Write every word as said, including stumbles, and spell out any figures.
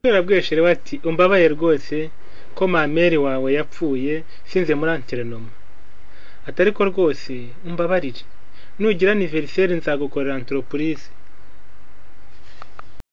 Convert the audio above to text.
yarabwiye we ati umbabaye rwose ko mameri wawe yapfuye sinze muri antrenoma atari ko rwose umbabarire nugira anniversaire nzagukorera entreprise